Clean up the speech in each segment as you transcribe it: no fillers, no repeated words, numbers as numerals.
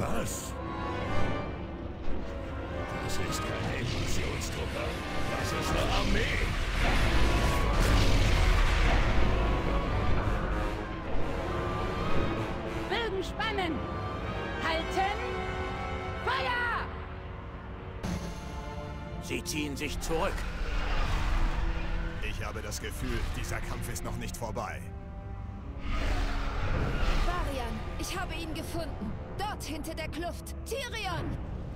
Was? Das ist keine Invasionstruppe. Das ist eine Armee. Bögen spannen! Halten! Feuer! Sie ziehen sich zurück. Ich habe das Gefühl, dieser Kampf ist noch nicht vorbei. Varian, ich habe ihn gefunden. Dort hinter der Kluft. Tyrion!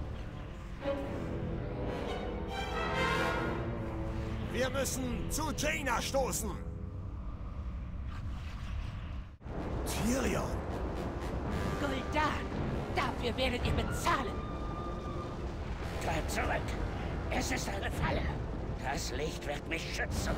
Wir müssen zu Jaina stoßen. Tyrion! Gul'dan! Dafür werdet ihr bezahlen! Treibt zurück. Es ist eine Falle. Das Licht wird mich schützen.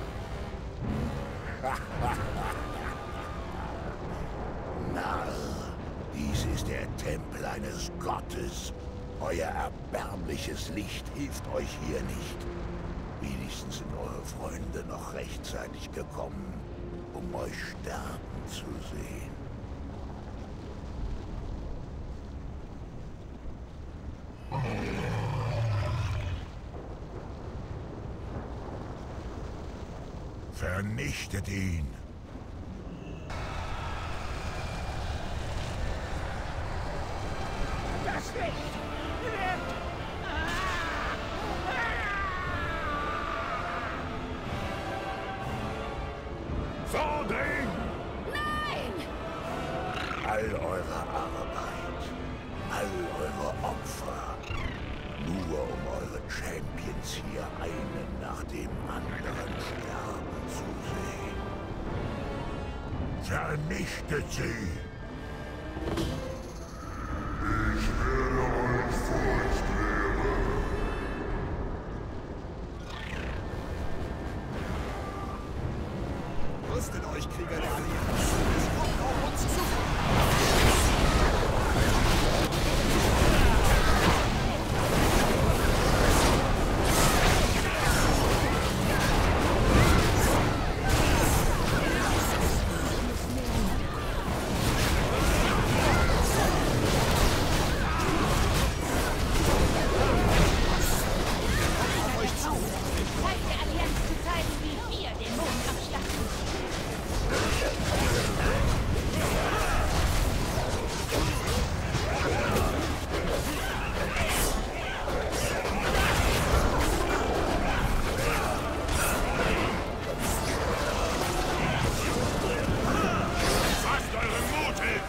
Narr, dies ist der Tempel eines Gottes. Euer erbärmliches Licht hilft euch hier nicht. Wenigstens sind eure Freunde noch rechtzeitig gekommen, um euch sterben zu sehen. Vernichtet ihn! Das Licht wird... Vordringen! Nein! All eure Arbeit, all eure Opfer, nur um eure Champions hier einen nach dem anderen sterben zu sehen. Vernichtet sie! Ich werde eure Furcht lehren. Rüstet euch, Krieger der Allianz. Es kommt auf uns zu. Zeit der Allianz zu zeigen, wie wir den Mond abschlachten! Fasst euren Mut hin!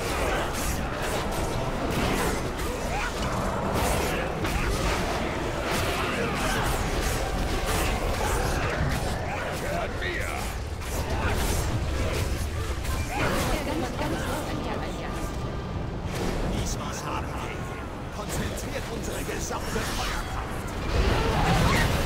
Gehört mir! Diesmal haben wir ihn. Konzentriert unsere gesamte Feuerkraft.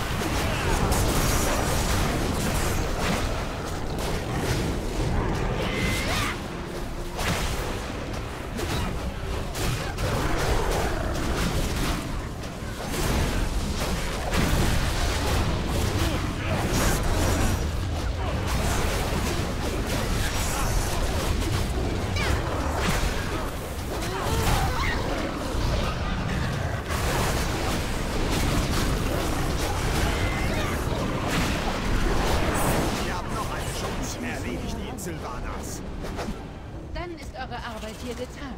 Wir haben noch eine Chance. Erledigt ihn, Sylvanas. Dann ist eure Arbeit hier getan.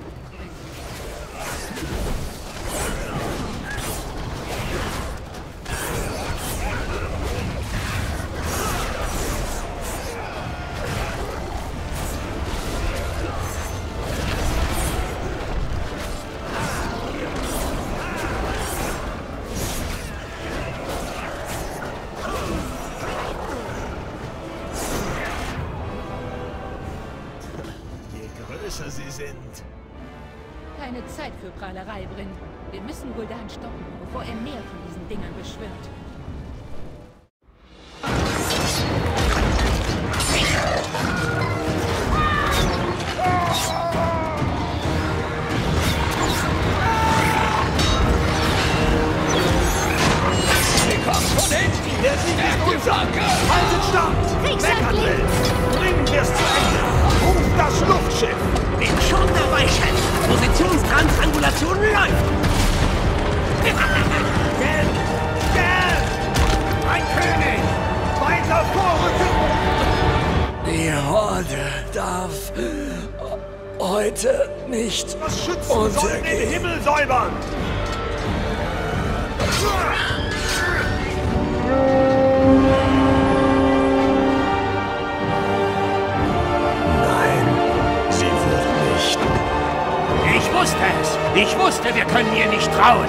Je größer sie sind. Keine Zeit für Prahlerei, Bryn. Wir müssen Gul'dan stoppen, bevor er mehr von diesen Dingern beschwört. Der Sieg ist unser! Haltet stand! Meckernwill! Bringen wir es zu Ende! Ruft das Luftschiff! Bin schon dabei, Chef. Positionstraining. Triangulation läuft! Gell! Gell! Mein König! Weiter vorrücken! Die Horde darf heute nicht Das Schützen sollen den Himmel säubern! Nein, sie wird nicht. Ich wusste es! Ich wusste, wir können ihr nicht trauen!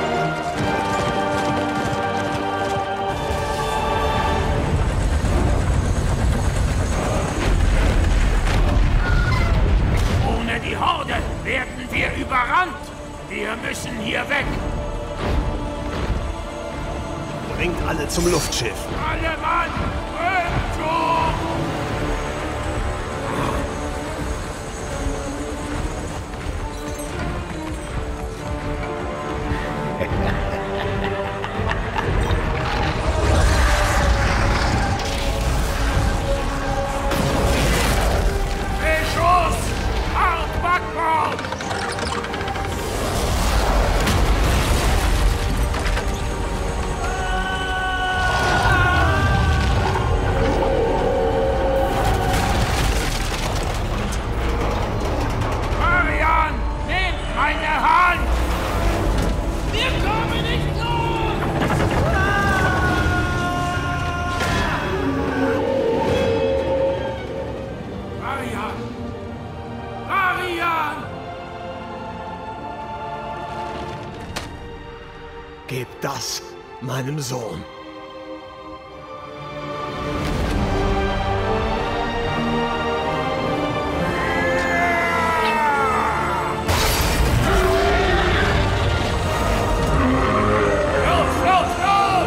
Ohne die Horde werden wir überrannt! Wir müssen hier weg! Bringt alle zum Luftschiff. Alle Mann! Rückzug! Beschuss! Hart Backbord! Marian, nimm meine Hand! Wir kommen nicht los! Marian! Marian! Gebt das meinem Sohn. Los, los, los!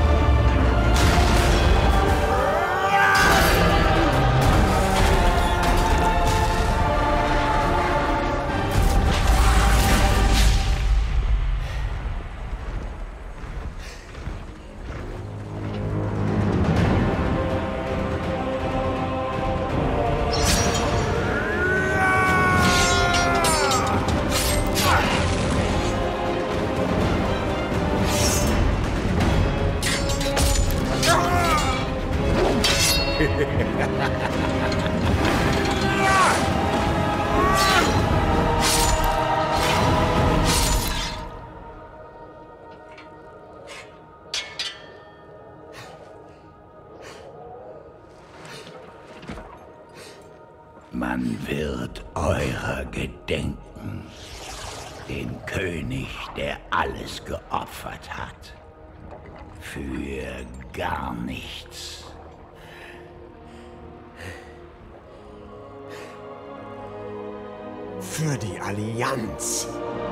Man wird eurer gedenken, den König, der alles geopfert hat. Für gar nichts. Für die Allianz.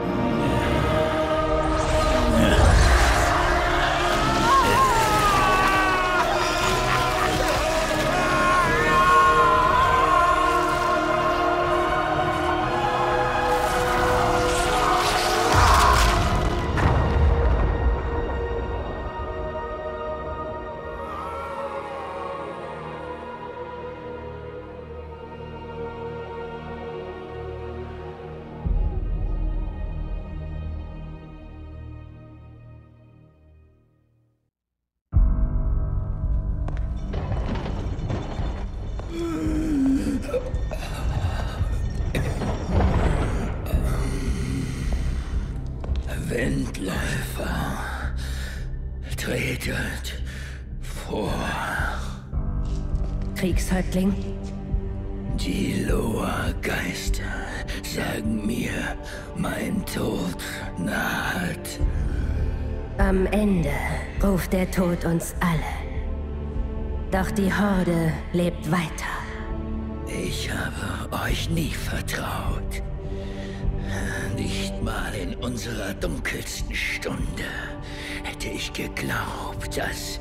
Windläufer, tretet vor. Kriegshäuptling? Die Loa-Geister sagen mir, mein Tod naht. Am Ende ruft der Tod uns alle. Doch die Horde lebt weiter. Ich habe euch nie vertraut. Nicht mal in unserer dunkelsten Stunde hätte ich geglaubt, dass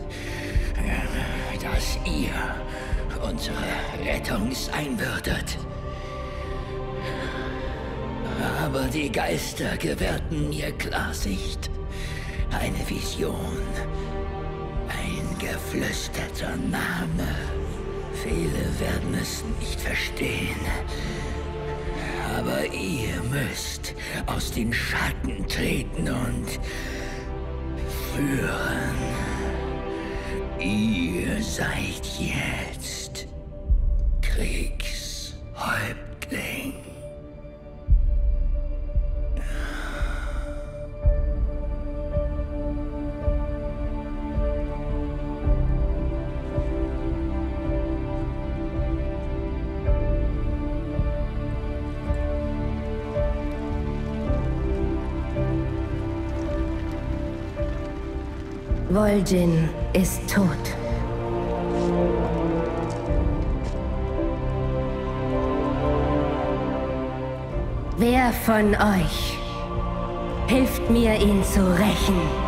ihr unsere Rettung sein würdet. Aber die Geister gewährten mir Klarsicht, eine Vision, ein geflüsterter Name. Viele werden es nicht verstehen. Aber ihr müsst aus den Schatten treten und führen. Ihr seid jetzt Kriegshäuptling. Vol'jin ist tot. Wer von euch hilft mir, ihn zu rächen?